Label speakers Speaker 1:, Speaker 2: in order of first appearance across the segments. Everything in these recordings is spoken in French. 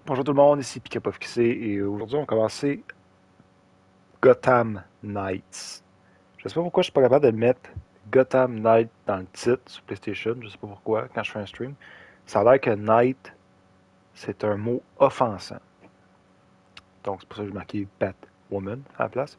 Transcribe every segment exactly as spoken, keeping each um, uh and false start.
Speaker 1: Bonjour tout le monde, ici PikaPofXC et aujourd'hui on va commencer Gotham Knights. Je sais pas pourquoi je suis pas capable de mettre Gotham Knight dans le titre sur PlayStation, je sais pas pourquoi, quand je fais un stream. Ça a l'air que Knight, c'est un mot offensant. Donc c'est pour ça que j'ai marqué Batwoman à la place.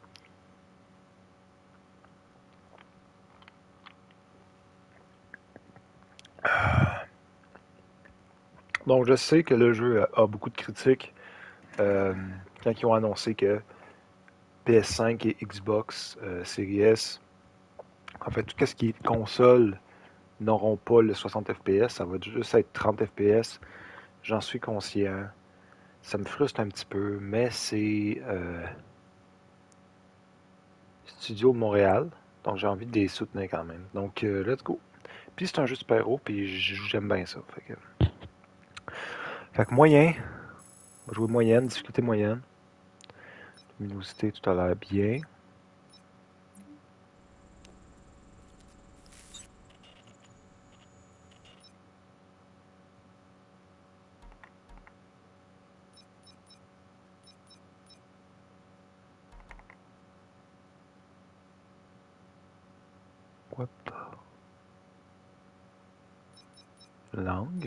Speaker 1: Donc je sais que le jeu a beaucoup de critiques euh, quand ils ont annoncé que P S cinq et Xbox euh, Series S, en fait tout ce qui est console, n'auront pas le soixante F P S, ça va juste être trente F P S. J'en suis conscient. Ça me frustre un petit peu, mais c'est euh, Studio de Montréal, donc j'ai envie de les soutenir quand même. Donc, euh, let's go. Puis c'est un jeu super-héros, puis j'aime bien ça. Fait que, fait que moyen, on va jouer moyenne, difficulté moyenne. Luminosité, tout a l'air bien. Hop. Langue.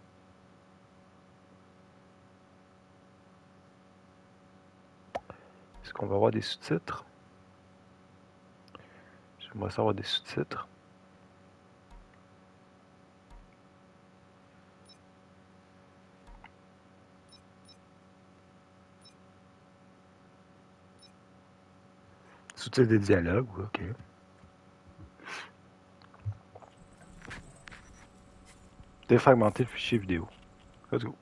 Speaker 1: Est-ce qu'on va avoir des sous-titres? J'aimerais savoir des sous-titres. Sous-titres des dialogues, ok. Défragmenter le fichier vidéo. Let's go.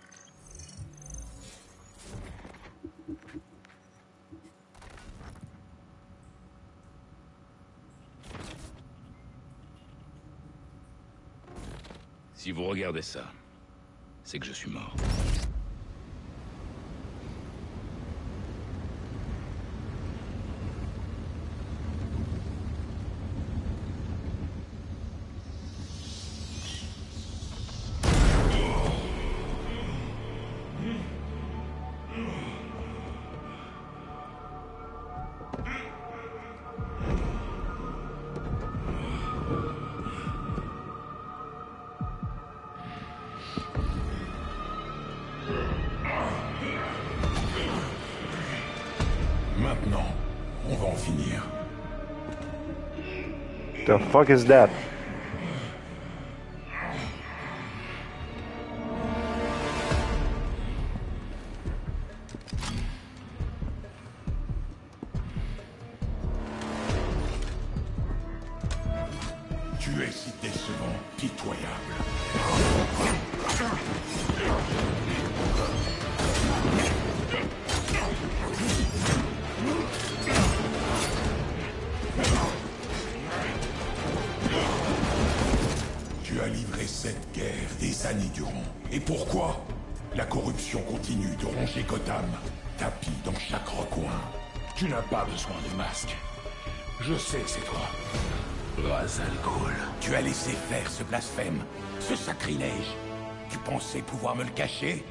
Speaker 2: Si vous regardez ça, c'est que je suis mort.
Speaker 3: Maintenant, on va en finir.
Speaker 1: The fuck is that?
Speaker 3: Tu es si décevant, pitoyable. Tu as livré cette guerre des années durant. Et pourquoi? La corruption continue de ronger Gotham, tapis dans chaque recoin.
Speaker 4: Tu n'as pas besoin de masque. Je sais que c'est toi.
Speaker 3: Ra's al Ghul, tu as laissé faire ce blasphème, ce sacrilège. Tu pensais pouvoir me le cacher?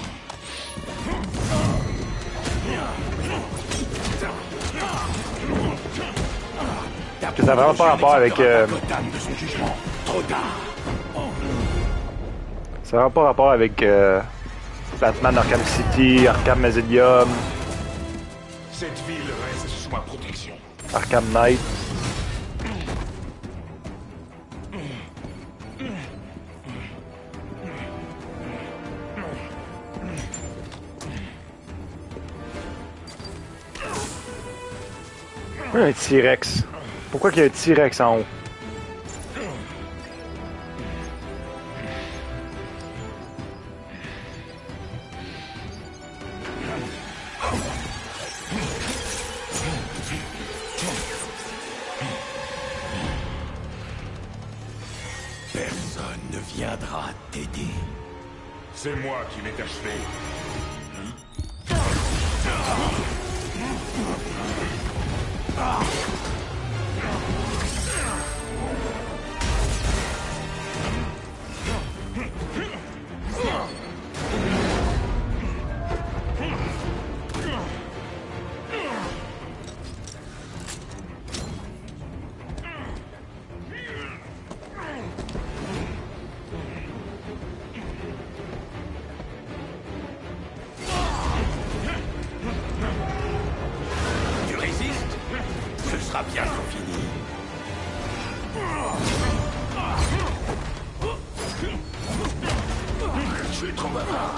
Speaker 1: Que ça n'a vraiment pas rapport avec. Euh...
Speaker 3: Gotham de son jugement. Trop tard.
Speaker 1: Ça n'a vraiment pas rapport avec euh, Batman Arkham City, Arkham Asylum,
Speaker 4: Cette ville reste sous ma protection.
Speaker 1: Arkham Knight. Un T-Rex. Pourquoi qu'il y a un T-Rex en haut?
Speaker 3: Personne ne viendra t'aider.
Speaker 4: C'est moi qui vais t'achever.
Speaker 3: trop bavard.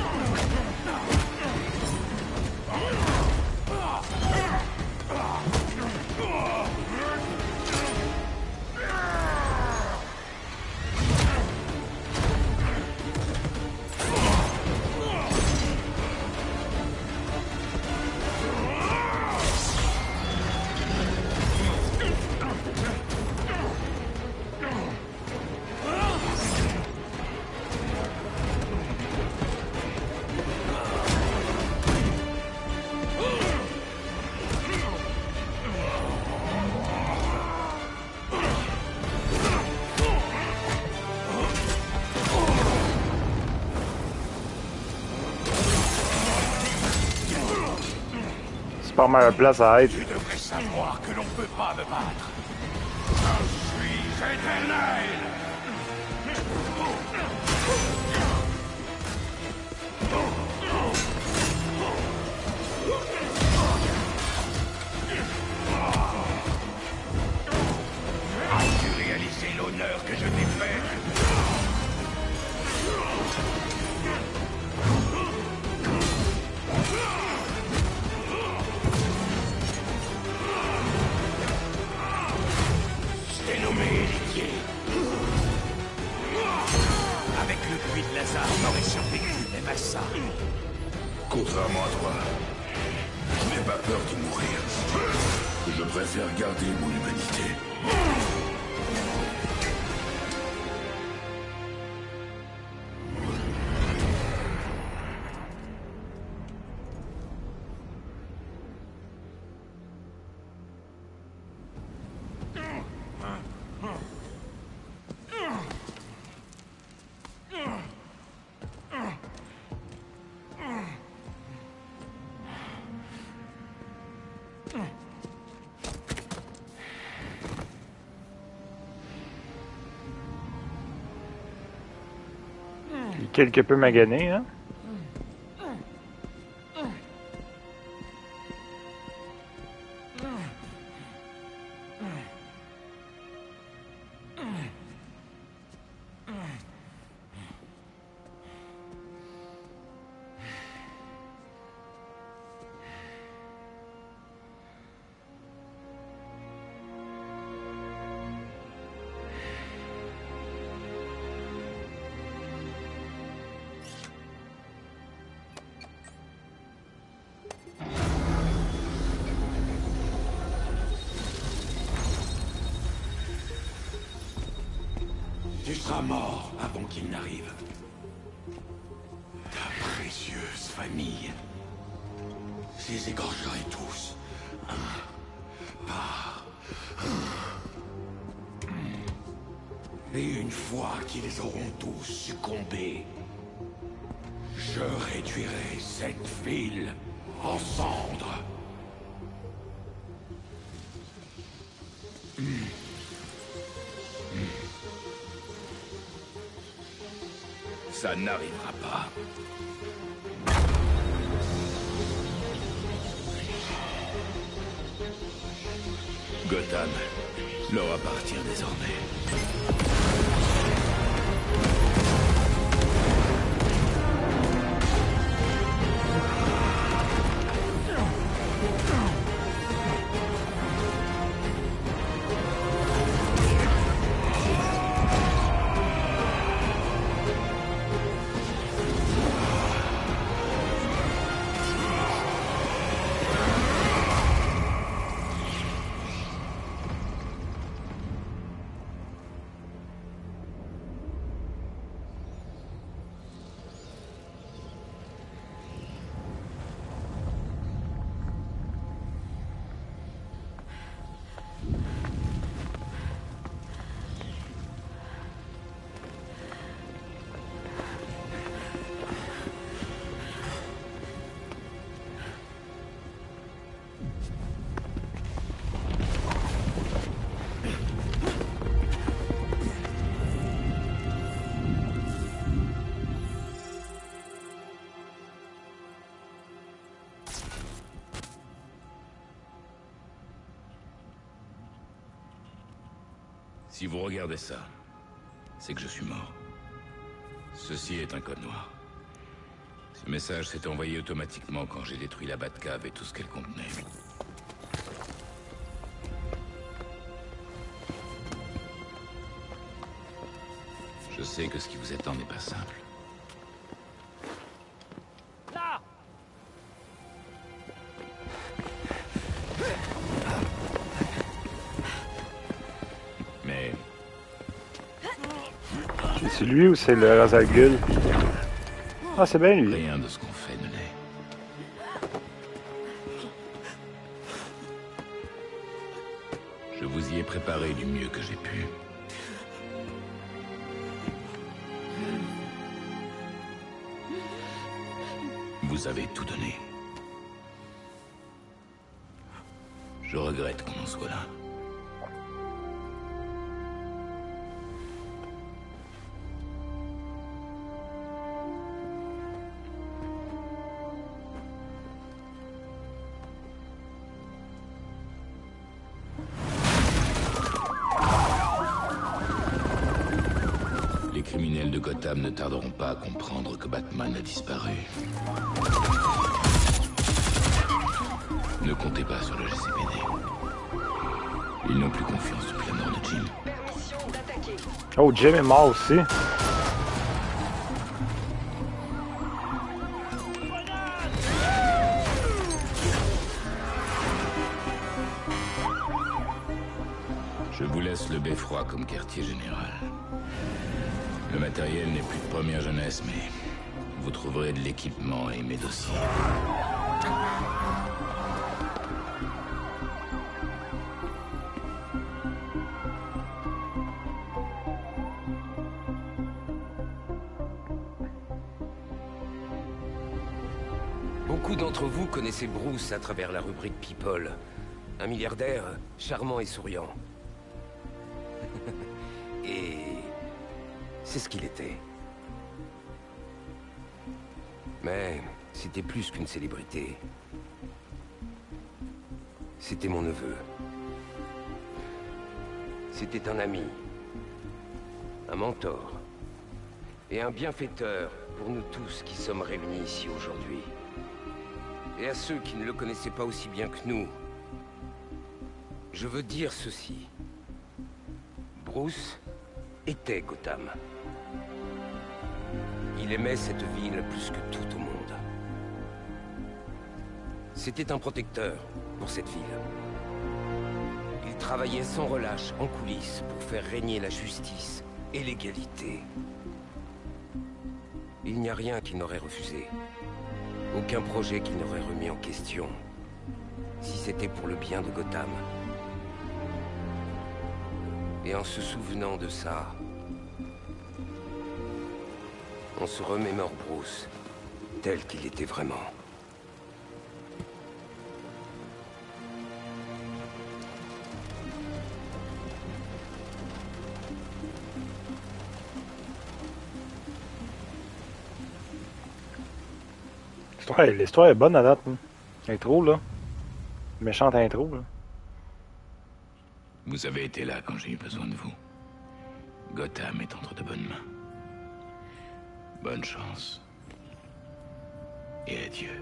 Speaker 1: C'est pas mal la place à être.
Speaker 3: Tu devrais savoir que l'on peut pas me battre. Je suis éternel. As-tu réalisé l'honneur que je t'ai fait? Je t'ai nommé héritier. Avec le puits de Lazare, on aurait survécu même à ça.
Speaker 4: Contrairement à toi, je n'ai pas peur de mourir. Je préfère garder mon humanité.
Speaker 1: Il est quelque peu magané, hein?
Speaker 3: Tu seras mort avant qu'il n'arrive. Ta précieuse famille. Je les égorgerai tous. Un par un. Et une fois qu'ils auront tous succombé, je réduirai cette ville en cendres.
Speaker 2: Ça n'arrivera pas. Gotham leur appartient désormais. Si vous regardez ça, c'est que je suis mort. Ceci est un code noir. Ce message s'est envoyé automatiquement quand j'ai détruit la Batcave et tout ce qu'elle contenait. Je sais que ce qui vous attend n'est pas simple.
Speaker 5: Là!
Speaker 2: Mais
Speaker 1: C'est lui ou c'est le Razalgul? Ah, c'est bien lui.
Speaker 2: rien de ce qu'on fait ne l'est. Je vous y ai préparé du mieux que j'ai pu. Vous avez tout donné. Je regrette qu'on en soit là. Les criminels de Gotham ne tarderont pas à comprendre que Batman a disparu. Ne comptez pas sur le G C P D. Ils n'ont plus confiance depuis la mort de Jim.
Speaker 6: Permission d'attaquer.
Speaker 1: Oh, Jim est mort aussi.
Speaker 2: Je vous laisse le beffroi comme quartier général. Le matériel n'est plus de première jeunesse, mais vous trouverez de l'équipement et mes dossiers.
Speaker 5: Beaucoup d'entre vous connaissez Bruce à travers la rubrique People. Un milliardaire charmant et souriant. Et... c'est ce qu'il était. Mais c'était plus qu'une célébrité. C'était mon neveu. C'était un ami. Un mentor. Et un bienfaiteur pour nous tous qui sommes réunis ici aujourd'hui. Et à ceux qui ne le connaissaient pas aussi bien que nous, je veux dire ceci. Bruce était Gotham. Il aimait cette ville plus que tout au monde. C'était un protecteur pour cette ville. Il travaillait sans relâche en coulisses pour faire régner la justice et l'égalité. Il n'y a rien qu'il n'aurait refusé. Aucun projet qu'il n'aurait remis en question, si c'était pour le bien de Gotham. Et en se souvenant de ça, on se remémore Bruce, tel qu'il était vraiment.
Speaker 1: L'histoire est- L'histoire est bonne à date. Hein. Intro, là. Méchante intro, là.
Speaker 2: Vous avez été là quand j'ai eu besoin de vous. Gotham est entre de bonnes mains. Bonne chance. Et adieu.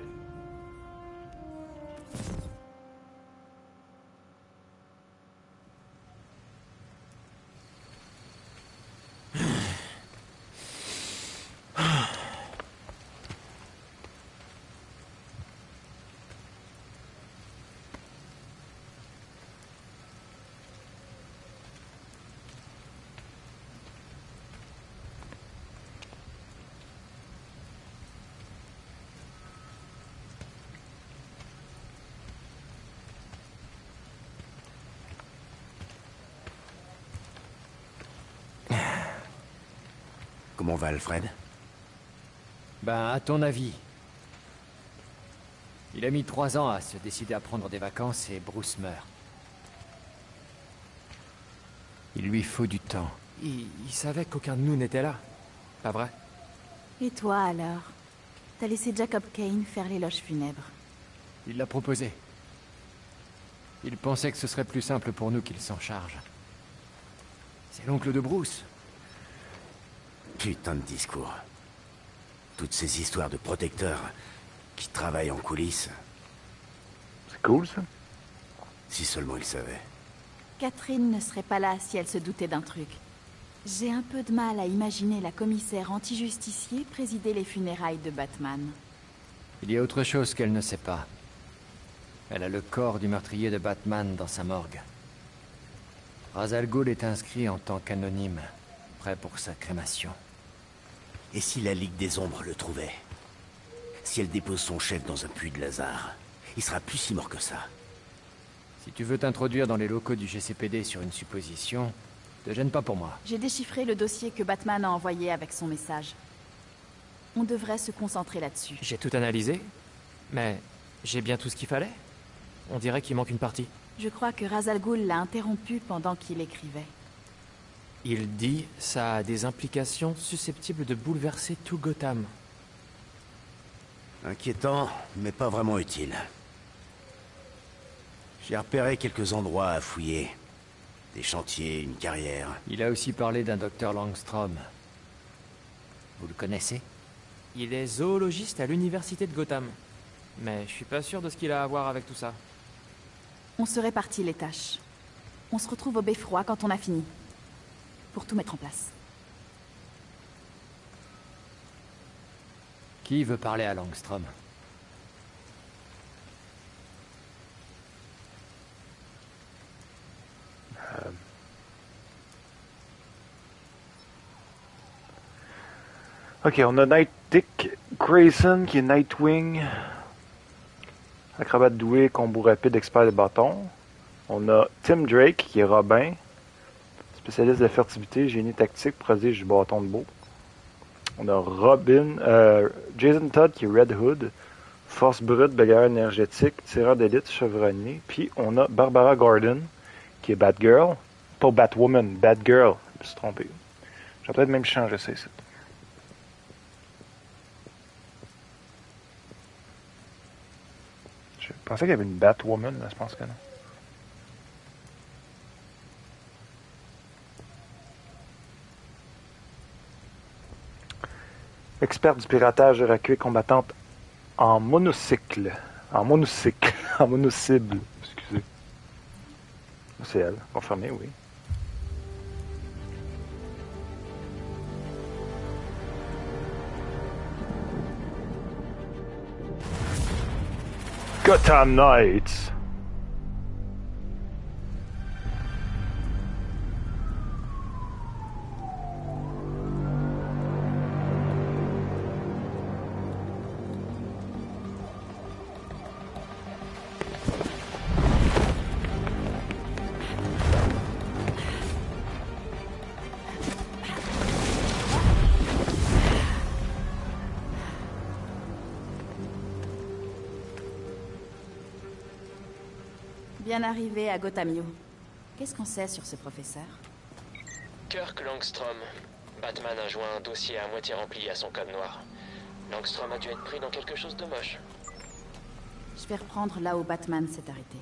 Speaker 7: Comment va Alfred?
Speaker 8: Ben, à ton avis? Il a mis trois ans à se décider à prendre des vacances et Bruce meurt. Il lui faut du temps. Il, il savait qu'aucun de nous n'était là. Pas vrai?
Speaker 9: Et toi alors? T'as laissé Jacob Kane faire l'éloge funèbre.
Speaker 8: Il l'a proposé. Il pensait que ce serait plus simple pour nous qu'il s'en charge. C'est l'oncle de Bruce.
Speaker 7: Putain de discours.
Speaker 6: toutes ces histoires de protecteurs qui travaillent en coulisses.
Speaker 1: C'est cool, ça.
Speaker 6: Si seulement il savait.
Speaker 9: Catherine ne serait pas là si elle se doutait d'un truc. J'ai un peu de mal à imaginer la commissaire anti-justicier présider les funérailles de Batman.
Speaker 8: Il y a autre chose qu'elle ne sait pas. Elle a le corps du meurtrier de Batman dans sa morgue. Ra's al Ghul est inscrit en tant qu'anonyme, prêt pour sa crémation.
Speaker 6: Et si la Ligue des Ombres le trouvait? Si elle dépose son chef dans un puits de Lazare, il sera plus si mort que ça.
Speaker 8: Si tu veux t'introduire dans les locaux du G C P D sur une supposition, te gêne pas pour moi.
Speaker 9: J'ai déchiffré le dossier que Batman a envoyé avec son message. On devrait se concentrer là-dessus.
Speaker 7: J'ai tout analysé, mais j'ai bien tout ce qu'il fallait. On dirait qu'il manque une partie.
Speaker 9: Je crois que Ra's al Ghul l'a interrompu pendant qu'il écrivait.
Speaker 7: Il dit ça a des implications susceptibles de bouleverser tout Gotham.
Speaker 6: Inquiétant, mais pas vraiment utile. J'ai repéré quelques endroits à fouiller. Des chantiers, une carrière.
Speaker 8: Il a aussi parlé d'un docteur Langstrom. Vous le connaissez?
Speaker 7: Il est zoologiste à l'université de Gotham. Mais je suis pas sûr de ce qu'il a à voir avec tout ça.
Speaker 9: On se répartit les tâches. On se retrouve au beffroi quand on a fini. Pour tout mettre en place.
Speaker 8: Qui veut parler à Langstrom?
Speaker 1: Euh... Ok, on a Night Dick Grayson qui est Nightwing. Acrobate doué, combo rapide, expert des bâtons. On a Tim Drake qui est Robin. Spécialiste de furtivité, génie tactique, prodige du bâton de beau. On a Robin, euh, Jason Todd qui est Red Hood. Force brute, bagarre énergétique, tireur d'élite, chevronné. Puis on a Barbara Gordon qui est Batgirl. Pas Batwoman, Batgirl. Je me suis trompé. J'ai peut-être même changé ça ici. Je pensais qu'il y avait une Batwoman, mais je pense que non. Experte du piratage évacuée combattante en monocycle. En monocycle. En monocycle. Excusez. C'est elle. Confirmé, oui. Gotham Knights.
Speaker 9: Bien arrivé à Gothamio. Qu'est-ce qu'on sait sur ce professeur?
Speaker 7: Kirk Langstrom. Batman a joint un dossier à moitié rempli à son code noir. Langstrom a dû être pris dans quelque chose de moche.
Speaker 9: Je vais reprendre là où Batman s'est arrêté.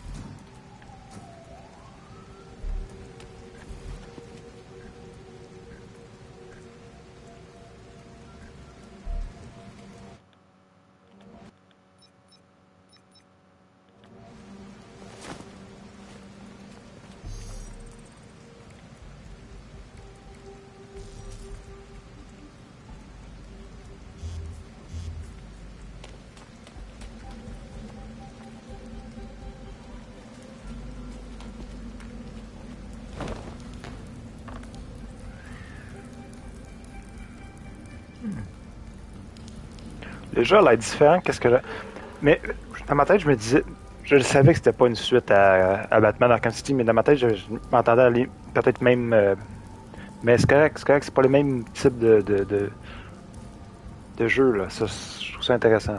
Speaker 9: Le jeu a l'air différent, qu'est-ce que là. Mais dans ma tête, je me disais. Je le savais que c'était pas une suite à, à Batman Arkham City, mais dans ma tête, je, je m'entendais aller peut-être même. Euh, mais c'est correct, c'est correct, c'est pas le même type de, de, de, de jeu, là. Ça, je trouve ça intéressant.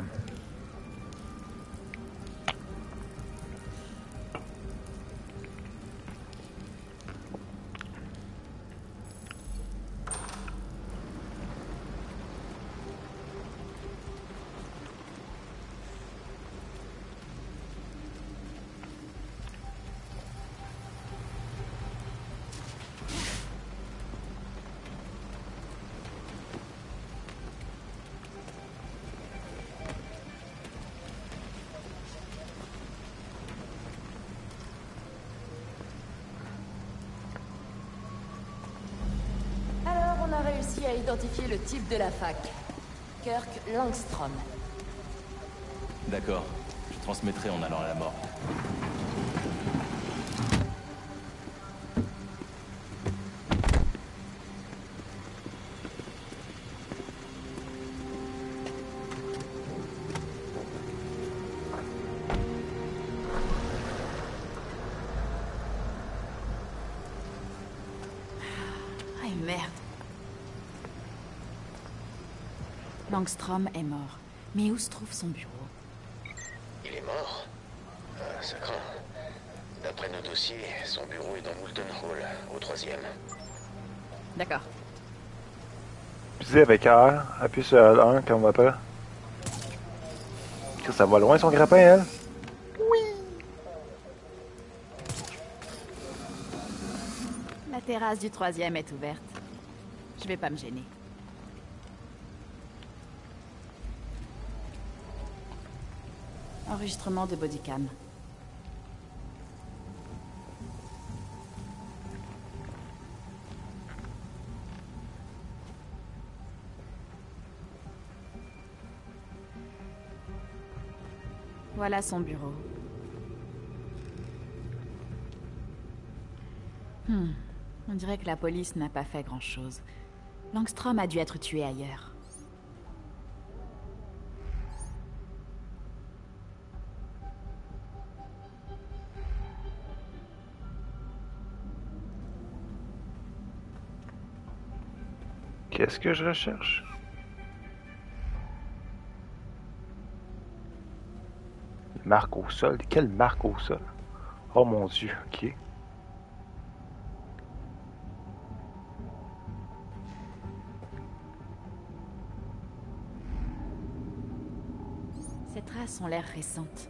Speaker 10: à identifier le type de la fac. Kirk Langstrom.
Speaker 11: D'accord. Je transmettrai en allant à la mort.
Speaker 10: Ah, merde. Langstrom est mort. Mais où se trouve son bureau?
Speaker 7: Il est mort? Ah, ça craint. D'après nos dossiers, son bureau est dans Moulton Hall, au troisième.
Speaker 10: D'accord.
Speaker 9: Puis avec R, appuie sur L un quand on va pas. Que ça va loin son grappin, elle?
Speaker 10: La terrasse du troisième est ouverte. Je vais pas me gêner. Enregistrement de bodycam. Voilà son bureau. Hmm. On dirait que la police n'a pas fait grand-chose. Langstrom a dû être tué ailleurs.
Speaker 9: Qu'est-ce que je recherche? Marque au sol? Quelle marque au sol? Oh mon dieu, ok.
Speaker 10: Ces traces ont l'air récentes.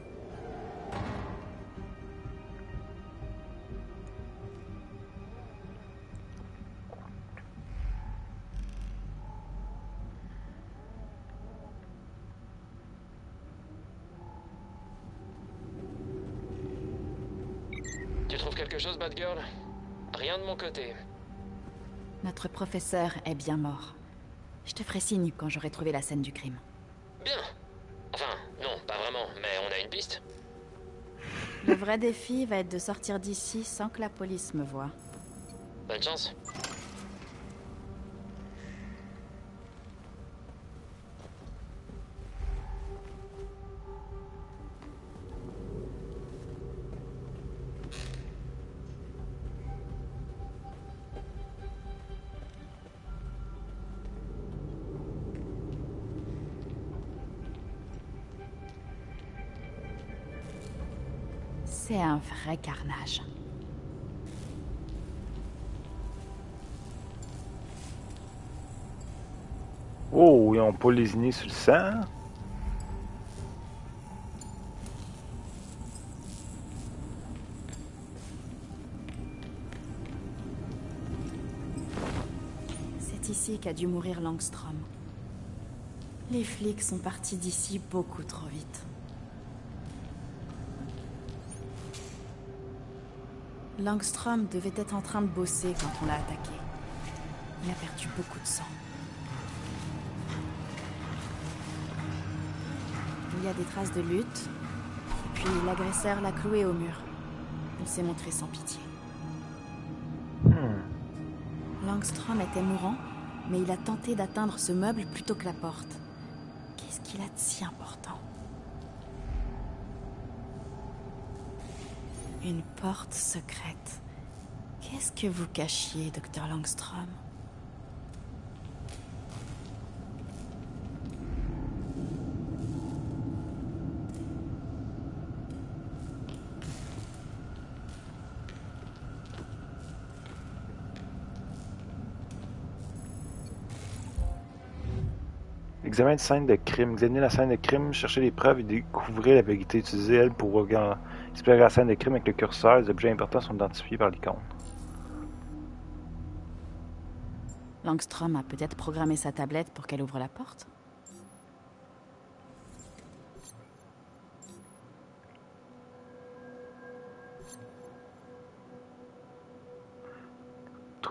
Speaker 7: Tu trouves quelque chose, Batgirl? Rien de mon côté.
Speaker 10: Notre professeur est bien mort. Je te ferai signe quand j'aurai trouvé la scène du crime.
Speaker 7: Bien. Enfin, non, pas vraiment, mais on a une piste.
Speaker 10: Le vrai défi va être de sortir d'ici sans que la police me voie.
Speaker 7: Bonne chance.
Speaker 10: C'est un vrai carnage.
Speaker 9: Oh, ils ont pas lésiné sur le sang.
Speaker 10: C'est ici qu'a dû mourir Langstrom. Les flics sont partis d'ici beaucoup trop vite. Langstrom devait être en train de bosser quand on l'a attaqué. Il a perdu beaucoup de sang. Il y a des traces de lutte, et puis l'agresseur l'a cloué au mur. Il s'est montré sans pitié.
Speaker 9: Hmm.
Speaker 10: Langstrom était mourant, mais il a tenté d'atteindre ce meuble plutôt que la porte. Qu'est-ce qu'il a de si important? Une porte secrète. Qu'est-ce que vous cachiez, docteur Langstrom?
Speaker 9: Examen de scène de crime. Examiner la scène de crime, chercher les preuves et découvrir la vérité. Utiliser elle pour regarder, explorer la scène de crime avec le curseur. Les objets importants sont identifiés par l'icône.
Speaker 10: Langstrom a peut-être programmé sa tablette pour qu'elle ouvre la porte?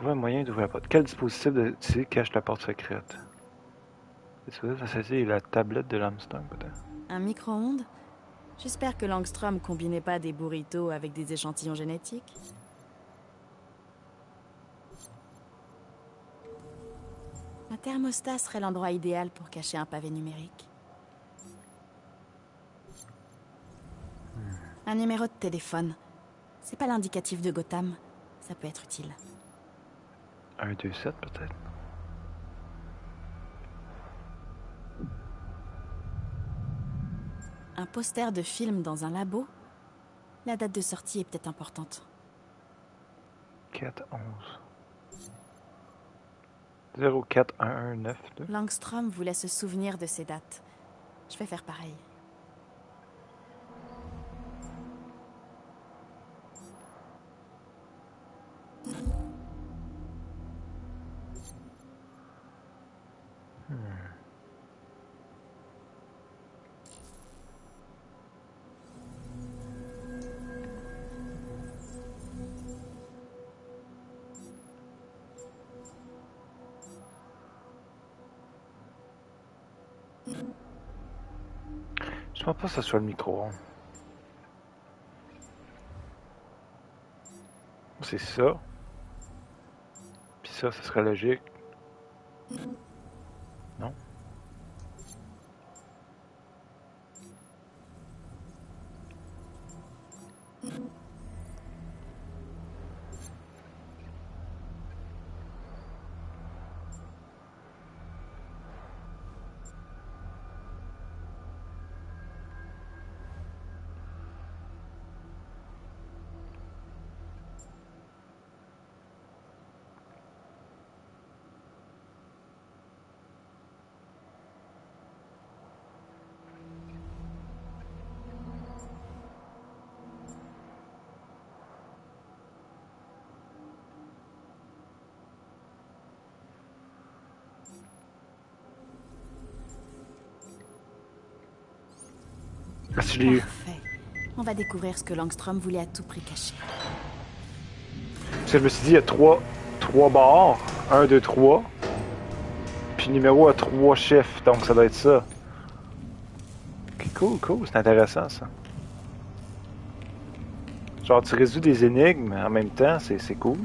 Speaker 9: Trouver un moyen d'ouvrir la porte. Quel dispositif de tir cache la porte secrète? Le dispositif associé est la tablette de Armstrong, peut-être?
Speaker 10: Un micro-ondes? J'espère que Langstrom combinait pas des burritos avec des échantillons génétiques. Un thermostat serait l'endroit idéal pour cacher un pavé numérique. Un numéro de téléphone. C'est pas l'indicatif de Gotham. Ça peut être utile.
Speaker 9: un deux sept peut-être?
Speaker 10: Un poster de film dans un labo? La date de sortie est peut-être importante.
Speaker 9: quatre onze. zéro quatre un un neuf deux.
Speaker 10: Langstrom voulait se souvenir de ces dates. Je vais faire pareil.
Speaker 9: Je pense pas que ce soit le micro-ondes. C'est ça. Puis ça, ce serait logique. Non? Si je l'ai eu.
Speaker 10: Parfait. On va découvrir ce que Langstrom voulait à tout prix cacher.
Speaker 9: Parce que je me suis dit, il y a trois, trois barres. un, deux, trois. Puis le numéro a trois chiffres, donc ça doit être ça. Ok, cool, cool. C'est intéressant, ça. Genre, tu résous des énigmes en même temps, c'est c'est cool.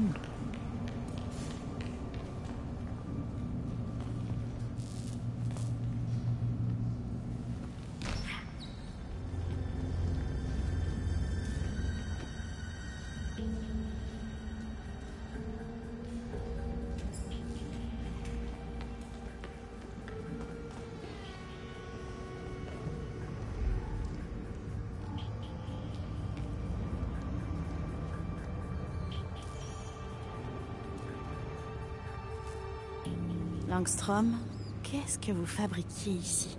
Speaker 10: Langstrom, qu'est-ce que vous fabriquiez ici?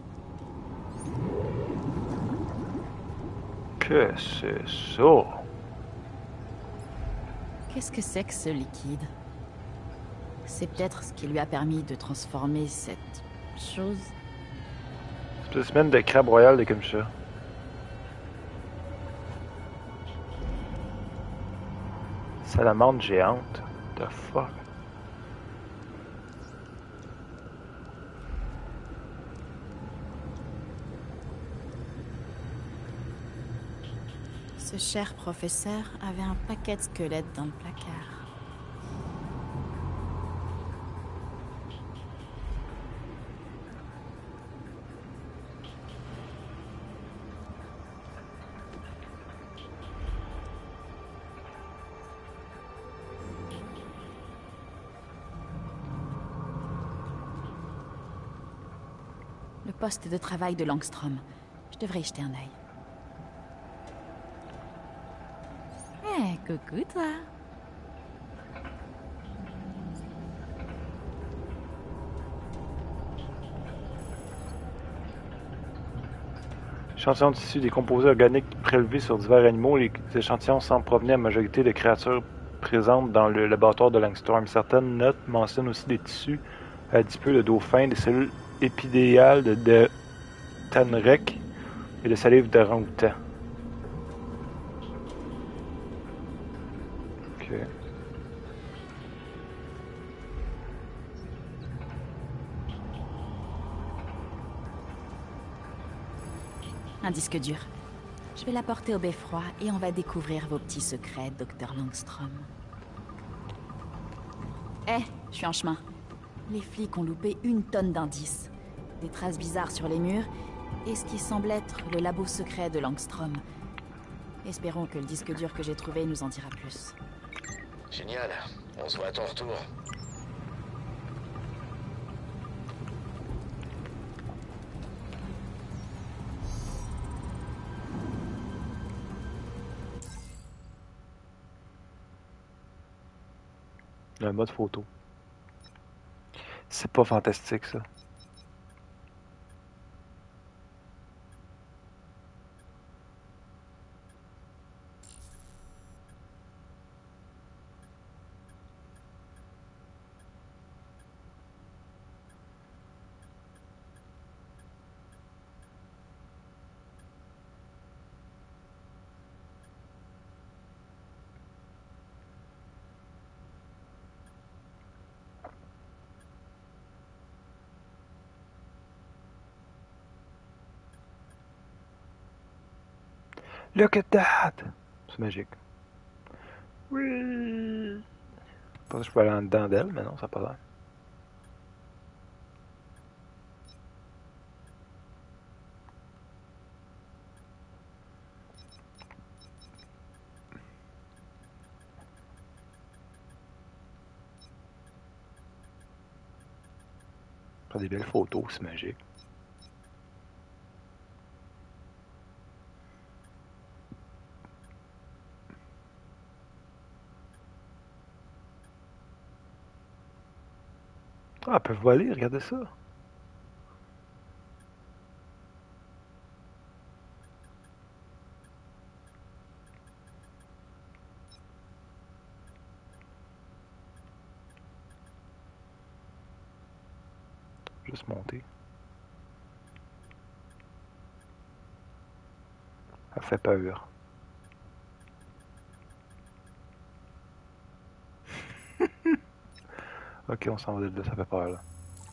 Speaker 9: Que c'est ça?
Speaker 10: Qu'est-ce que c'est que ce liquide? C'est peut-être ce qui lui a permis de transformer cette chose.
Speaker 9: C'est une semaine de crabe royal de comme ça. Salamandre géante. The fuck?
Speaker 10: Ce cher professeur avait un paquet de squelettes dans le placard. Le poste de travail de Langstrom. Je devrais y jeter un œil. Hey, coucou toi.
Speaker 9: Échantillons de tissu des composés organiques prélevés sur divers animaux. Les échantillons semblent provenir à la majorité de créatures présentes dans le laboratoire de Langstrom. Certaines notes mentionnent aussi des tissus adipeux de dauphins, des cellules épidéales de, de tanrek et de salive d'orang-outan. Ok.
Speaker 10: Un disque dur. Je vais l'apporter au beffroi et on va découvrir vos petits secrets, docteur Langstrom. Eh, je suis en chemin. Les flics ont loupé une tonne d'indices. Des traces bizarres sur les murs et ce qui semble être le labo secret de Langstrom. Espérons que le disque dur que j'ai trouvé nous en dira plus.
Speaker 7: Génial. On se voit à ton retour.
Speaker 1: Le mode photo. C'est pas fantastique, ça. Look at that! C'est magique. Oui! Je pense que je peux aller en dedans d'elle, mais non, ça n'a pas l'air. Pas des belles photos, c'est magique. Ah, elle peut voler, regardez ça. Juste monter. Elle fait peur. Ok, on s'en va de là, ça fait peur là.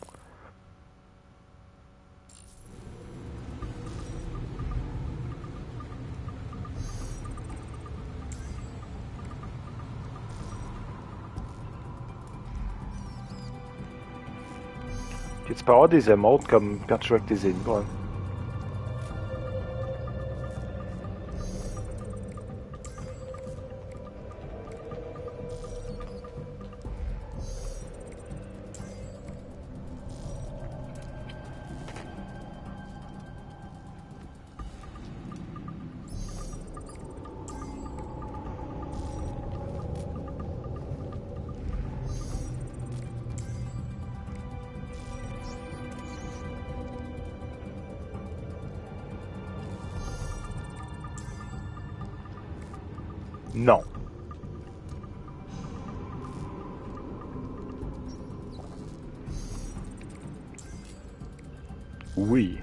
Speaker 1: Ok, tu peux avoir des émotes comme quand tu joues avec tes ennemis. Ouais. Non. Oui.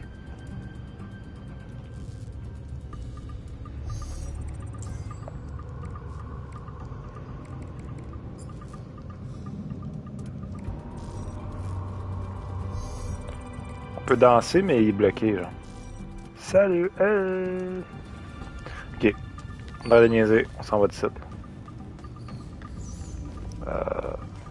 Speaker 1: On peut danser, mais il est bloqué, là. Salut! Hey! Ok. On va aller niaiser. On s'en va d'ici. Euh...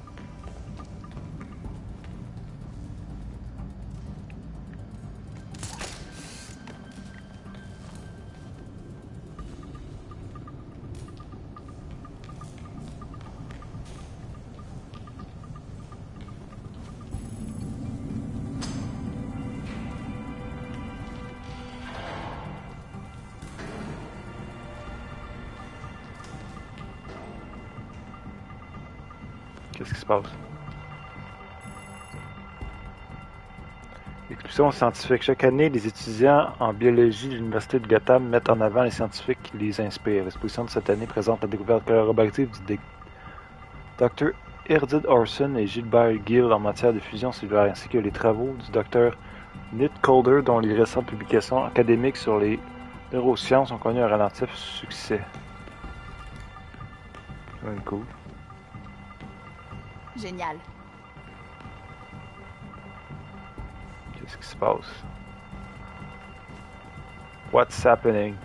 Speaker 1: Qu'est-ce qui se passe? Exposition scientifique. Chaque année, les étudiants en biologie de l'Université de Gotham mettent en avant les scientifiques qui les inspirent. L'exposition de cette année présente la découverte collaborative du docteur Erdid Orson et Gilbert Gill en matière de fusion cellulaire, ainsi que les travaux du docteur Nick Calder, dont les récentes publications académiques sur les neurosciences ont connu un relatif succès. C'est même cool.
Speaker 10: Génial.
Speaker 1: Qu'est-ce qui se passe?
Speaker 9: What's happening?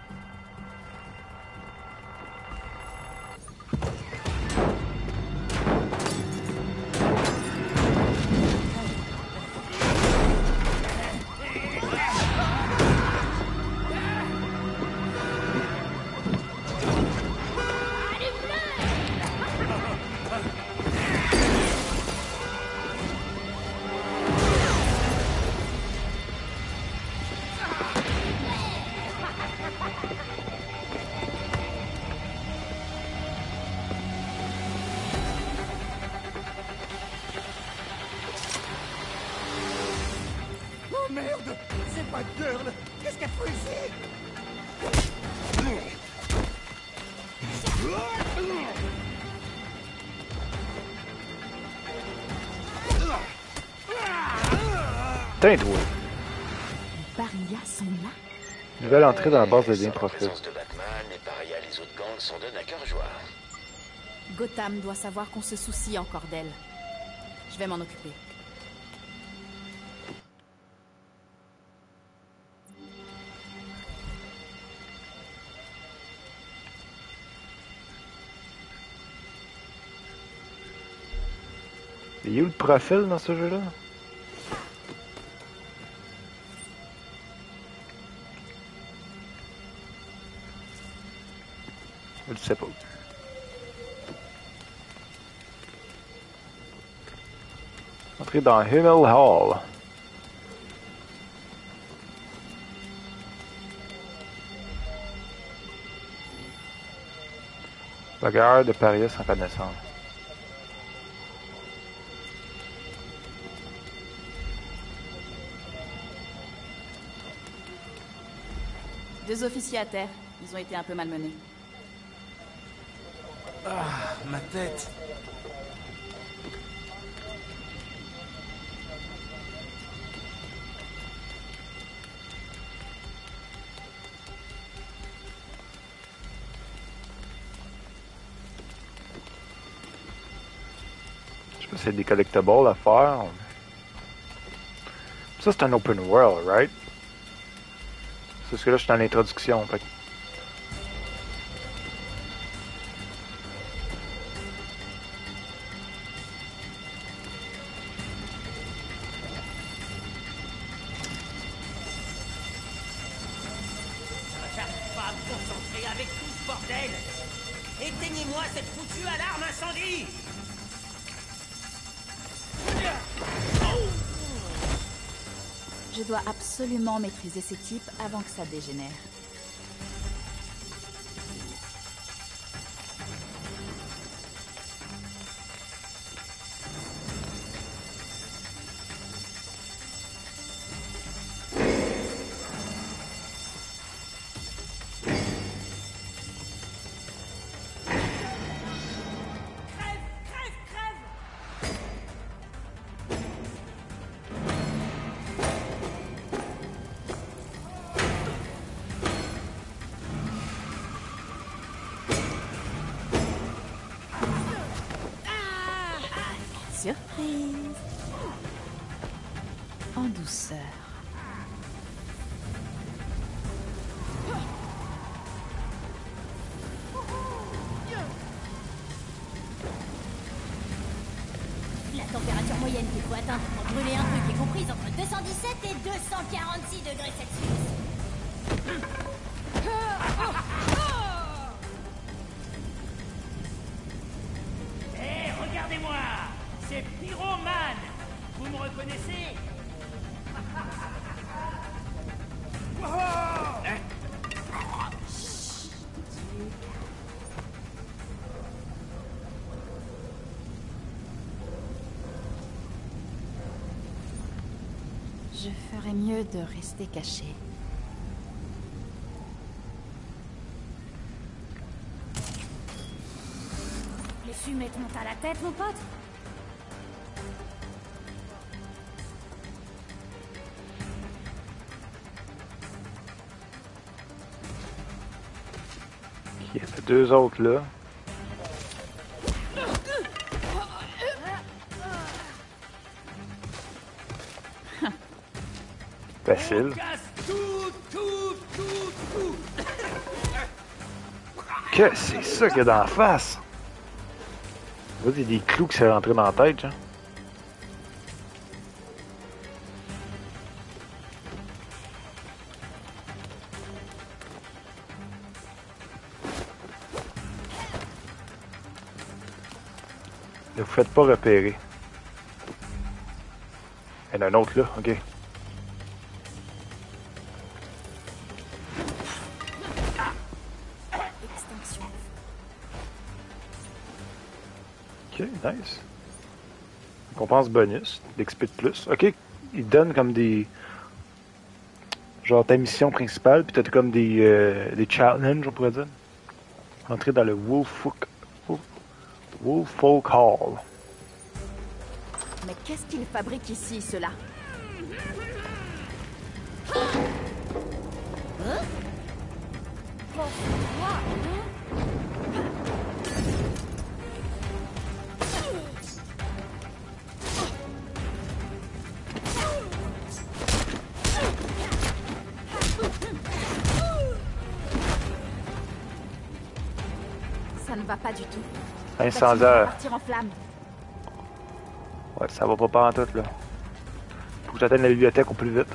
Speaker 6: Merde! C'est pas Girl! Qu'est-ce qu'elle fout ici?
Speaker 9: Putain, toi!
Speaker 10: Les Paria sont là.
Speaker 9: Nouvelle entrée dans la base de
Speaker 7: Sans
Speaker 9: lien
Speaker 7: la
Speaker 9: profil.
Speaker 7: présence de Batman, les Paria et les autres gangs sont donnés à cœur joie.
Speaker 10: Gotham doit savoir qu'on se soucie encore d'elle. Je vais m'en occuper.
Speaker 9: Il y a où le profil dans ce jeu-là? Je le sais pas. Entrer dans Himmel Hall. Bagarre de Paris sans connaissance.
Speaker 10: Deux officiers à terre. Ils ont été un peu malmenés.
Speaker 6: Ah, ma tête!
Speaker 9: Je sais pas si c'est des collectibles à faire. Ça, c'est un open world, right? C'est ce que là, je suis dans l'introduction. Fait que...
Speaker 12: J'arrive pas à me concentrer avec tout ce bordel. Éteignez-moi cette foutue alarme incendie.
Speaker 10: Je dois absolument maîtriser ces types avant que ça dégénère. Surprise! En douceur.
Speaker 13: La température moyenne qu'il faut atteindre pour brûler un truc est comprise entre deux cent dix-sept et deux cent quarante-six degrés Celsius.
Speaker 12: Hé, regardez-moi. C'est Pyroman. Vous me reconnaissez?
Speaker 10: Je ferais mieux de rester caché.
Speaker 13: Les fumées te montent à la tête, mon pote?
Speaker 9: Il y en a deux autres là. Facile.
Speaker 12: Casse tout, tout, tout.
Speaker 9: Que c'est ça qu'il y a dans la face? Il y a des clous qui s'est rentré dans la tête, genre. Ne vous faites pas repérer. Il y en a un autre là, ok.
Speaker 10: Extinction.
Speaker 9: Ok, nice. Récompense bonus, d'X P de plus. Ok, il donne comme des... Genre ta mission principale, puis t'as comme des, euh, des challenges, on pourrait dire. Entrer dans le Wolffolk Wolffolk Hall.
Speaker 10: Mais qu'est-ce qu'ils fabriquent ici, ceux-là? Hein? Bon, quoi, hein? Ça ne va pas du tout.
Speaker 9: Incendiaire.
Speaker 10: Partir en flamme.
Speaker 9: Ouais, ça va pas pas en tout là. Faut que j'atteigne la bibliothèque au plus vite.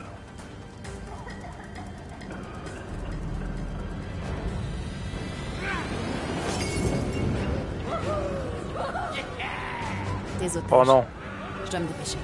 Speaker 10: Des otages.
Speaker 9: Oh non.
Speaker 10: Je dois me dépêcher.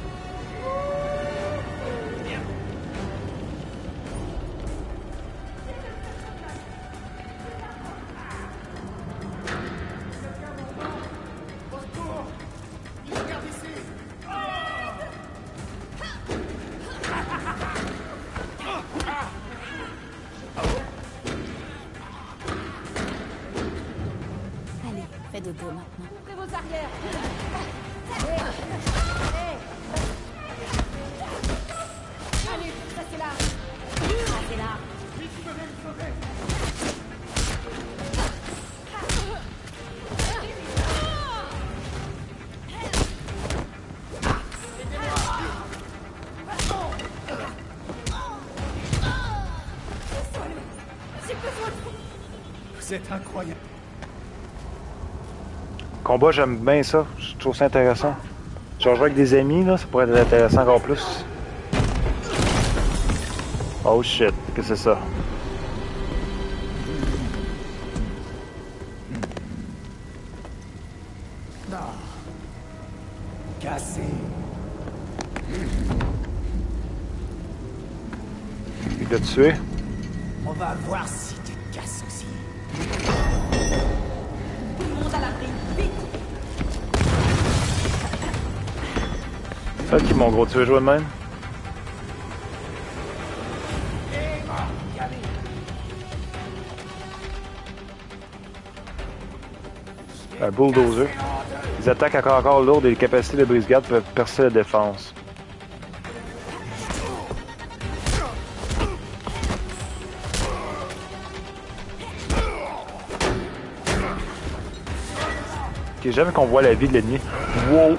Speaker 10: Allez, fais dodo maintenant.
Speaker 13: Ouvrez vos arrières. Allez, restez là. Restez là.
Speaker 12: Vous êtes incroyable.
Speaker 9: Combat, j'aime bien ça. Je trouve ça intéressant. Genre jouer avec des amis, là, ça pourrait être intéressant encore plus. Oh shit, qu'est-ce que c'est ça?
Speaker 12: Non. Cassé.
Speaker 9: Il l'a tué.
Speaker 12: On va voir si tu te casses aussi.
Speaker 13: Tout le monde à l'abri. Vite.
Speaker 9: Ok, mon gros, tu veux jouer de même? Un bulldozer. Les attaques encore encore lourdes et les capacités de brise-garde peuvent percer la défense. Ok, jamais qu'on voit la vie de l'ennemi. Wow!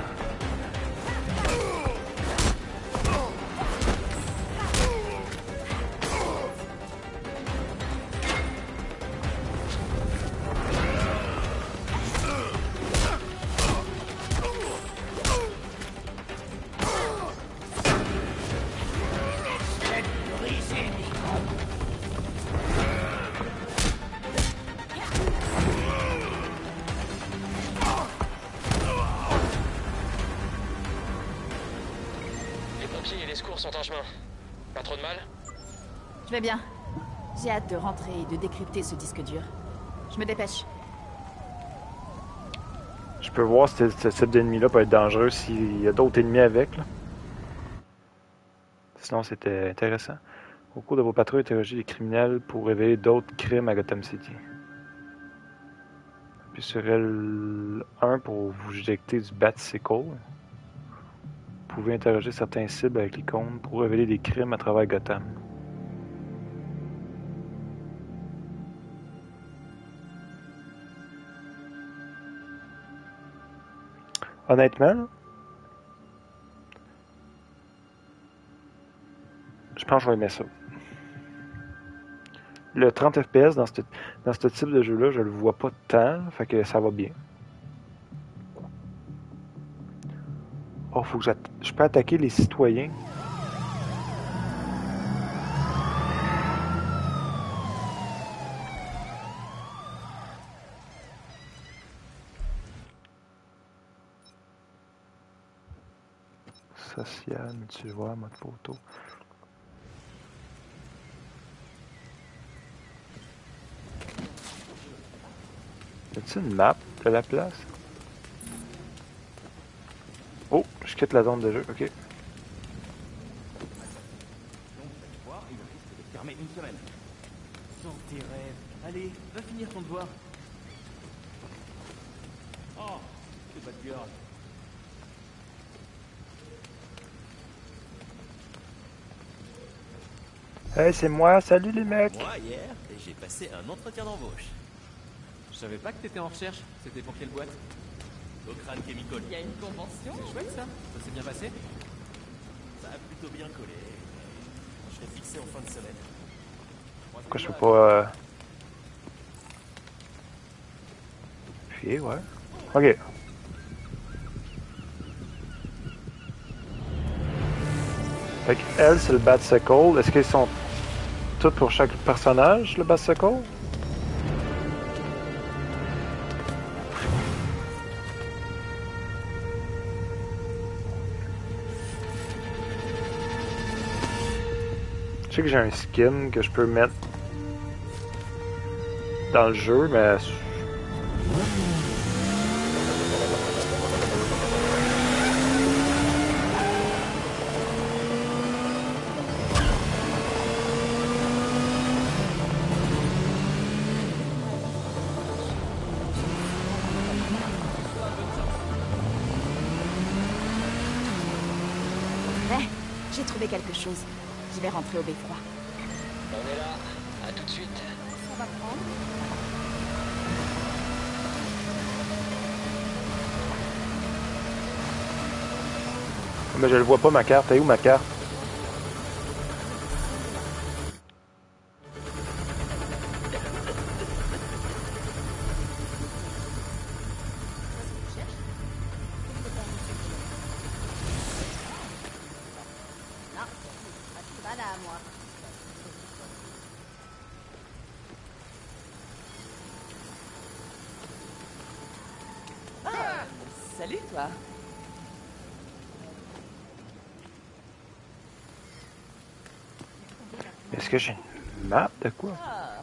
Speaker 7: Les pompiers et les secours sont en chemin. Pas trop de mal?
Speaker 10: Je vais bien. J'ai hâte de rentrer et de décrypter ce disque dur. Je me dépêche.
Speaker 9: Je peux voir si ce type d'ennemi-là peut être dangereux s'il y a d'autres ennemis avec. Là. Sinon, c'était intéressant. Au cours de vos patrouilles, interrogez les criminels pour révéler d'autres crimes à Gotham City. Puis sur L un pour vous éjecter du Bat-Sickle. Vous pouvez interroger certains cibles avec l'icône pour révéler des crimes à travers Gotham. Honnêtement, je pense que je vais aimer ça. le trente F P S dans ce, dans ce type de jeu-là, je le vois pas tant, fait que ça va bien. Oh, faut que je peux attaquer les citoyens. Social, multijoueur, mode photo. Y a-t-il une map de la place? Oh, je quitte la zone de jeu, ok.
Speaker 11: Donc, vous allez voir, il risque de fermer une semaine. Sans tes rêves. Allez, va finir ton devoir. Oh, c'est pas de gueule.
Speaker 9: Hey, c'est moi, salut les mecs!
Speaker 11: Moi, hier, j'ai passé un entretien d'embauche. Je savais pas que t'étais en recherche. C'était pour quelle boîte? Ocrane Chemical.
Speaker 14: Il y a une convention.
Speaker 11: C'est chouette ça. Ça s'est bien passé? Ça a plutôt bien collé. Je serai fixé en fin de semaine.
Speaker 9: Pourquoi je peux pas... Euh... Fier, ouais. Ok. Fait que elle, c'est le Bat-Sickle. Est-ce qu'ils sont tous pour chaque personnage, le Bat-Sickle? Je sais que j'ai un skin que je peux mettre dans le jeu, mais...
Speaker 10: Ouais, j'ai trouvé quelque chose. Je vais rentrer au beffroi.
Speaker 7: On est là. À tout de suite.
Speaker 13: On va prendre.
Speaker 9: Mais je le vois pas ma carte. T'es où ma carte?
Speaker 14: Salut, toi.
Speaker 9: Est-ce que j'ai une map de quoi?
Speaker 14: Ah.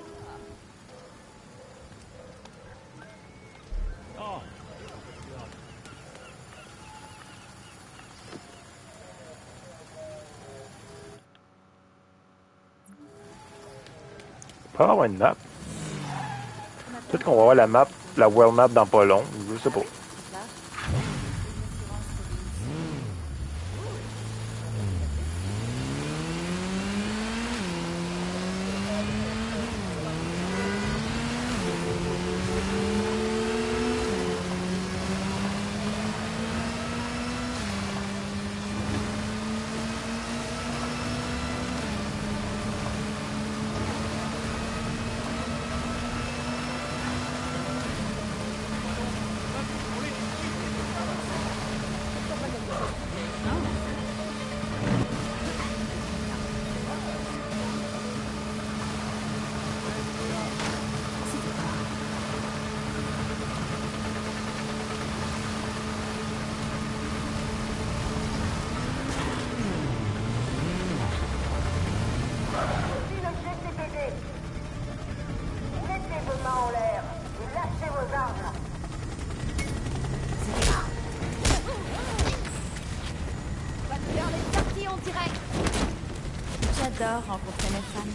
Speaker 11: Oh.
Speaker 9: Pas avoir une map. Peut-être qu'on va avoir la map, la world map dans pas long. Je sais pas.
Speaker 10: J'adore rencontrer mes fans.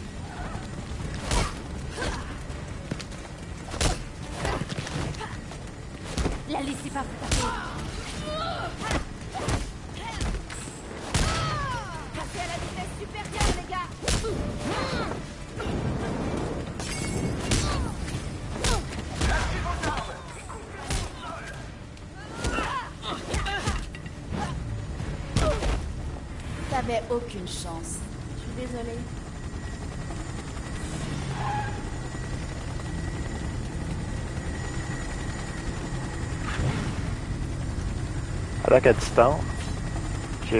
Speaker 13: La laissez pas vous taper. Passez à la vitesse supérieure, les gars.
Speaker 10: T'avais aucune chance. Je suis désolée.
Speaker 9: Attaque à distance. Ok.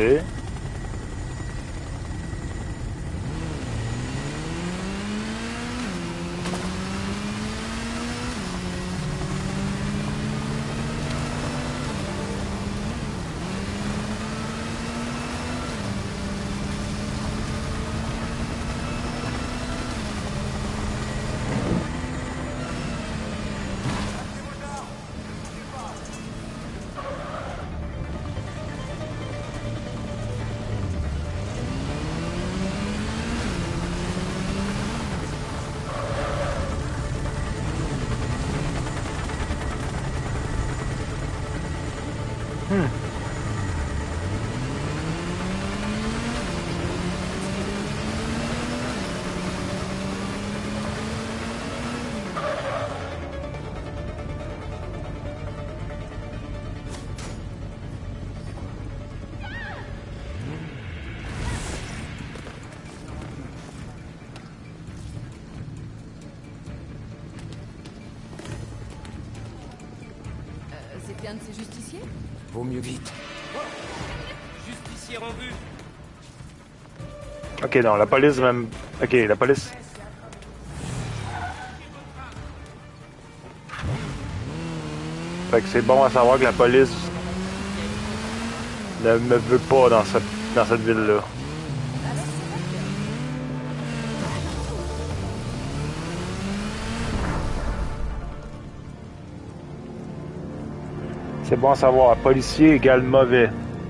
Speaker 9: Hmm.
Speaker 14: Euh, C'était un de ces justiciers?
Speaker 5: Vaut mieux vite.
Speaker 11: Justicier en vue.
Speaker 9: Ok, non, la police même. Ok, la police. Fait que c'est bon à savoir que la police ne me veut pas dans cette, dans cette ville-là. C'est bon à savoir. Policier égale mauvais.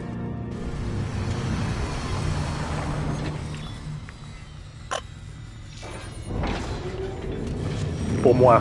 Speaker 9: Pour moi.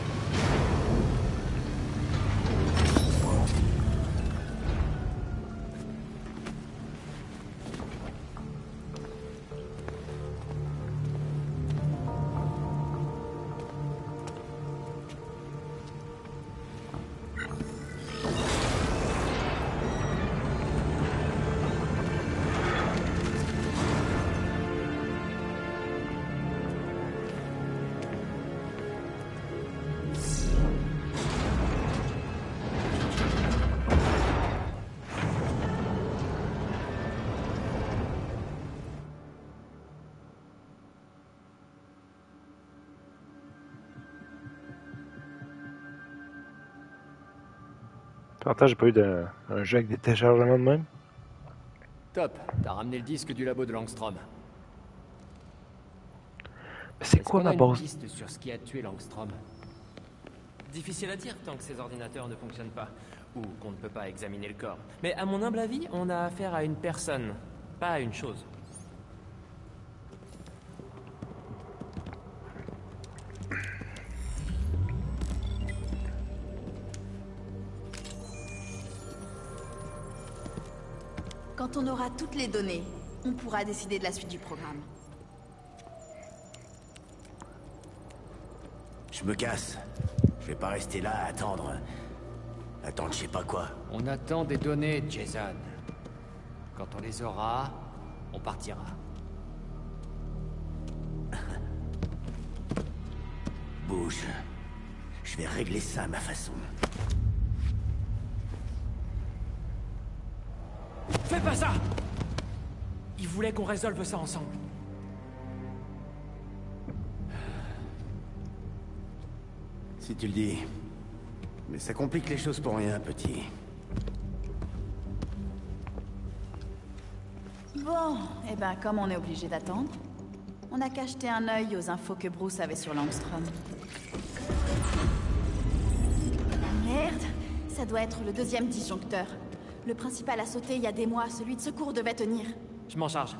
Speaker 9: Longtemps, j'ai pas eu de, un jeu avec des téléchargements de même.
Speaker 8: Top, t'as ramené le disque du labo de Langstrom.
Speaker 9: C'est quoi ma base?
Speaker 8: Une piste sur ce qui a tué Langstrom.
Speaker 11: Difficile à dire tant que ces ordinateurs ne fonctionnent pas, ou qu'on ne peut pas examiner le corps. Mais à mon humble avis, on a affaire à une personne, pas à une chose.
Speaker 10: Quand on aura toutes les données, on pourra décider de la suite du programme.
Speaker 6: Je me casse. Je vais pas rester là à attendre. Attendre je sais pas quoi.
Speaker 8: On attend des données, Jason. Quand on les aura, on partira.
Speaker 6: Bouge. Je vais régler ça à ma façon.
Speaker 11: Fais pas ça! Il voulait qu'on résolve ça ensemble.
Speaker 6: Si tu le dis. Mais ça complique les choses pour rien, petit.
Speaker 10: Bon, eh ben comme on est obligé d'attendre, on n'a qu'à jeter un œil aux infos que Bruce avait sur Langstrom. Merde! Ça doit être le deuxième disjoncteur. Le principal a sauté il y a des mois, celui de secours devait tenir.
Speaker 11: Je m'en charge.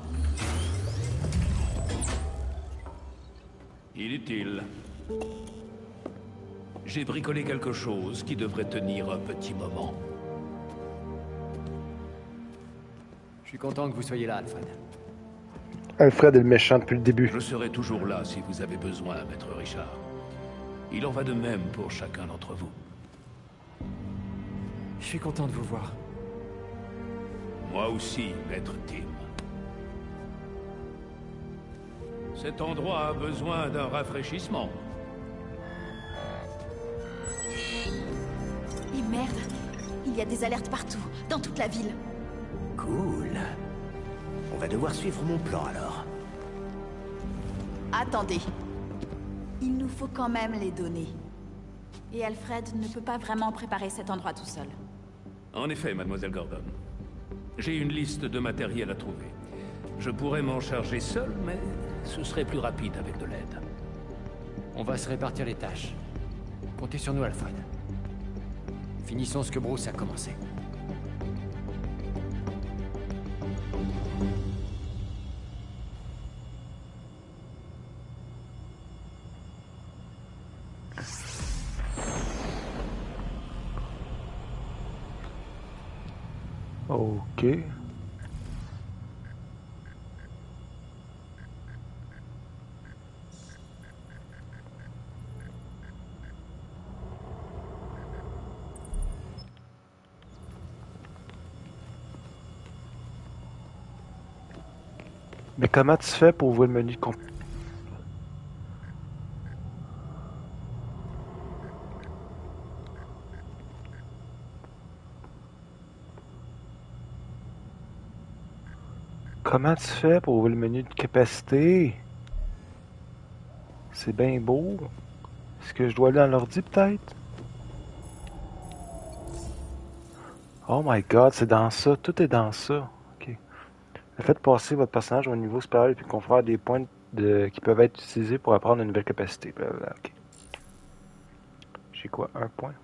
Speaker 4: Inutile. J'ai bricolé quelque chose qui devrait tenir un petit moment.
Speaker 8: Je suis content que vous soyez là, Alfred.
Speaker 9: Alfred est le méchant depuis le début.
Speaker 4: Je serai toujours là si vous avez besoin, Maître Richard. Il en va de même pour chacun d'entre vous.
Speaker 11: Je suis content de vous voir.
Speaker 4: Moi aussi, Maître Tim. Cet endroit a besoin d'un
Speaker 10: Et merde! Il Il y a des alertes partout, dans toute la ville.
Speaker 6: Cool. On va devoir suivre mon plan alors.
Speaker 10: Attendez. Il nous faut quand même les données. Et Alfred ne peut pas vraiment préparer cet endroit tout seul.
Speaker 15: En effet, mademoiselle Gordon. J'ai une liste de matériel à trouver. Je pourrais m'en charger seul, mais ce serait plus rapide avec de l'aide.
Speaker 8: On va se répartir les tâches. Comptez sur nous, Alfred. Finissons ce que Bruce a commencé.
Speaker 1: Ok. Mais comment tu fais pour ouvrir le menu comp... Comment tu fais pour ouvrir le menu de capacité? C'est bien beau. Est-ce que je dois aller dans l'ordi peut-être? Oh my god, c'est dans ça. Tout est dans ça. Ok. Le fait de passer votre personnage au niveau supérieur et puis confère des points de... qui peuvent être utilisés pour apprendre une nouvelle capacité. Blablabla. Ok. J'ai quoi? Un point.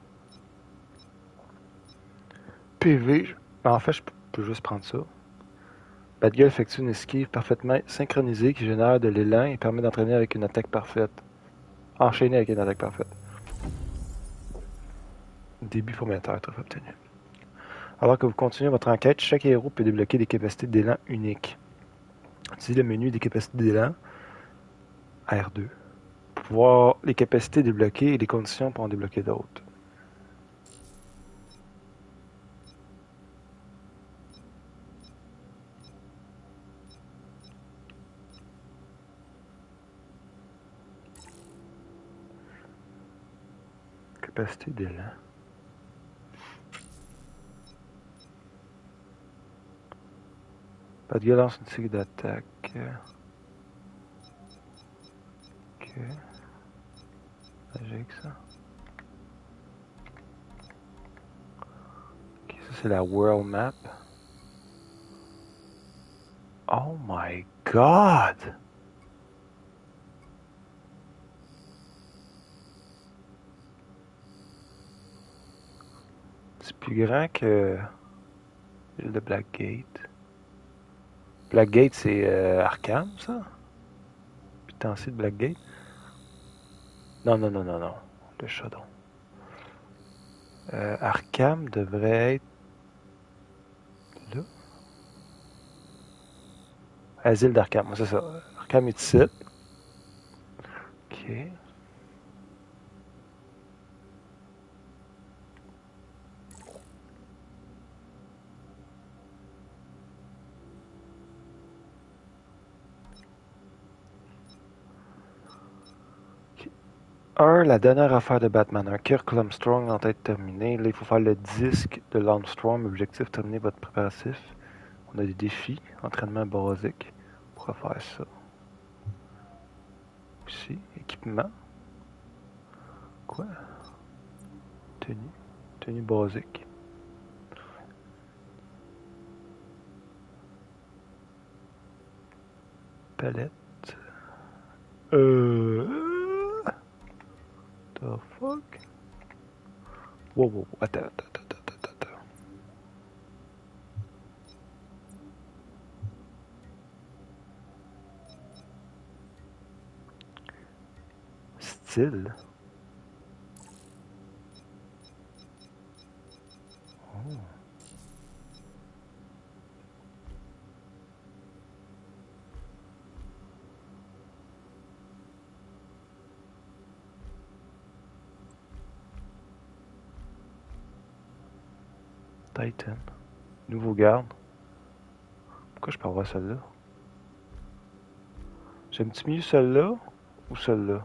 Speaker 1: P V. je- ben, en fait, je peux juste prendre ça. Batgirl effectue une esquive parfaitement synchronisée qui génère de l'élan et permet d'entraîner avec une attaque parfaite. Enchaîner avec une attaque parfaite. Début prometteur, trophée obtenu. Alors que vous continuez votre enquête, chaque héros peut débloquer des capacités d'élan uniques. Utilisez le menu des capacités d'élan, R deux, pour voir les capacités débloquées et les conditions pour en débloquer d'autres. Capacité d'élan. Pas de lance une série d'attaque. Ok. Magique ça. Ok, ça c'est la world map. Oh my god! C'est plus grand que l'île de Blackgate. Blackgate, c'est euh, Arkham, ça? Putain, c'est de Blackgate? Non, non, non, non, non. Le Shadow. Euh, Arkham devrait être là. Asile d'Arkham, c'est ça. Arkham est ici. Ok. un. La dernière affaire de Batman. Un Kirk Armstrong en tête terminée. Là, il faut faire le disque de l'Armstrong. Objectif, terminer votre préparatif. On a des défis. Entraînement basique. On pourra faire ça. Ici, équipement. Quoi? Tenue. Tenue basique. Palette. Euh... The fuck? Wow, wow, wow. Attends, attends, attends, attends, attends. Style. Oh. Titan. Nouveau garde. Pourquoi je peux avoir celle-là? J'aime-tu mieux celle-là ou celle-là?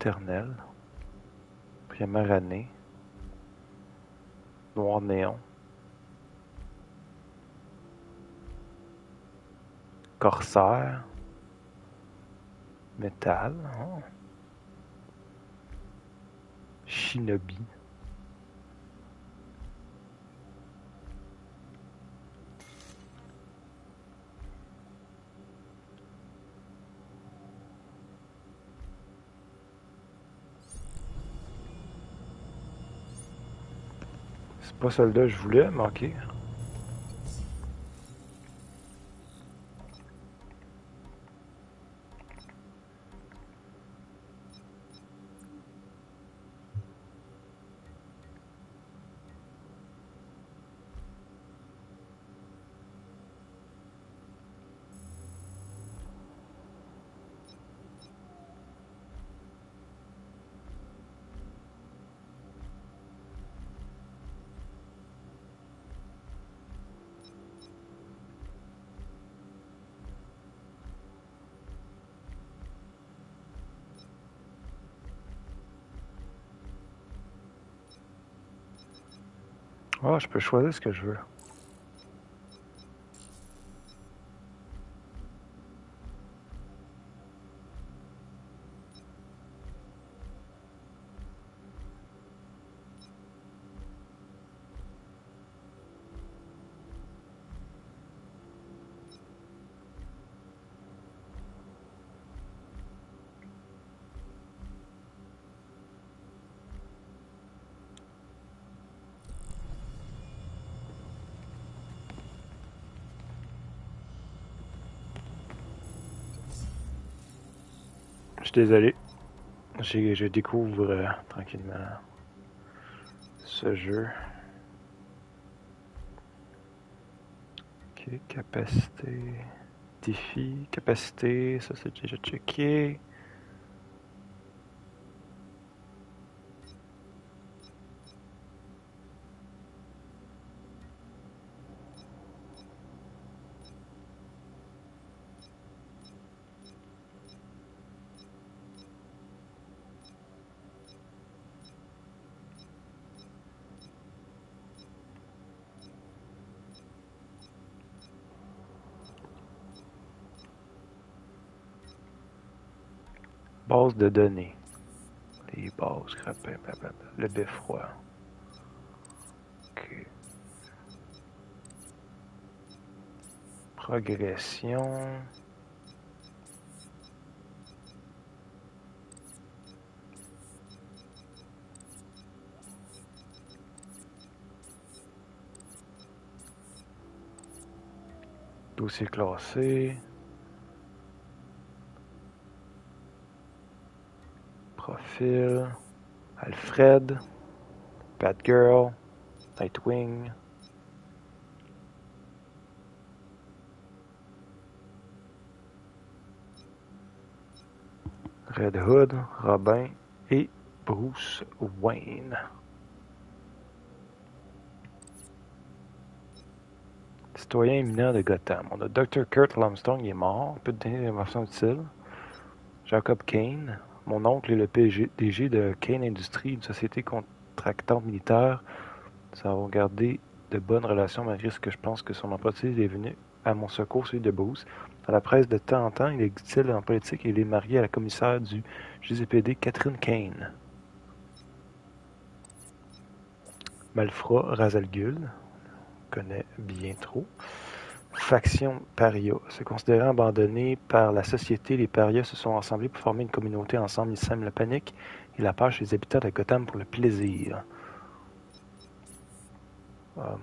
Speaker 9: éternelle. Première année. Noir néon. Corsaire. Métal. Oh. Shinobi. C'est pas celle-là que je voulais, mais ok. Ah, je peux choisir ce que je veux. Je suis désolé. J'ai- Je découvre euh, tranquillement ce jeu. Ok, capacité. Défi, capacité, ça c'est déjà checké. Base de données. Les bases, grappin, blablabla. Le beffroi. Ok. Progression. Dossier classé. Profil. Alfred. Batgirl. Nightwing. Red Hood, Robin et Bruce Wayne. Citoyen éminent de Gotham. On a docteur Kurt Armstrong, il est mort. Peu d'informations utiles. Jacob Kane. Mon oncle est le P D G de Kane Industries, une société contractante militaire. Nous avons gardé de bonnes relations malgré ce que je pense que son emploi est venu à mon secours, celui de Bruce. Dans la presse, de temps en temps, il est utile en politique et il est marié à la commissaire du G C P D, Catherine Kane. Malfrat, Ra's al Ghul. On connaît bien trop. Faction Paria. Se considérant abandonnés par la société, les parias se sont rassemblés pour former une communauté ensemble. Ils sèment la panique et la peur chez les habitants de Gotham pour le plaisir. Um,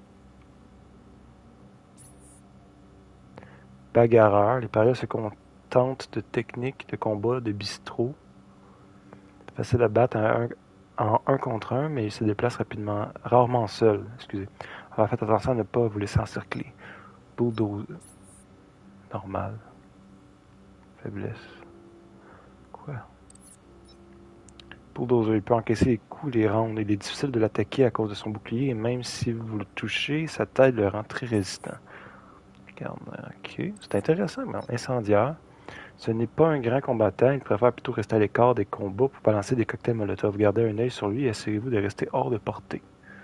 Speaker 9: Bagarreur. Les parias se contentent de techniques de combat de bistrot. Facile à battre en un, en un contre un, mais ils se déplacent rapidement, rarement seuls. Excusez. Alors faites attention à ne pas vous laisser encercler. Bulldozer. Normal. Faiblesse. Quoi? Bulldozer, il peut encaisser les coups, les rendre. Il est difficile de l'attaquer à cause de son bouclier, et même si vous le touchez, sa tête le rend très résistant. Regarde, ok. C'est intéressant, mais incendiaire. Ce n'est pas un grand combattant, il préfère plutôt rester à l'écart des combats pour balancer des cocktails Molotov. Gardez un œil sur lui et assurez-vous de rester hors de portée.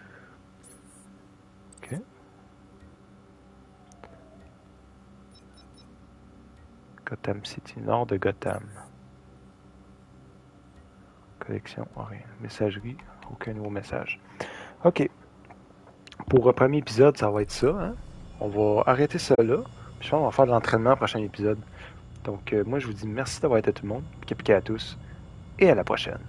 Speaker 9: Ok. Gotham City, nord de Gotham. Collection, oh, rien. Messagerie, aucun nouveau message. Ok. Pour le premier épisode, ça va être ça. Hein? On va arrêter ça là. Puis je pense qu'on va faire de l'entraînement au prochain épisode. Donc, euh, moi, je vous dis merci d'avoir été tout le monde. Pika pika à tous. Et à la prochaine.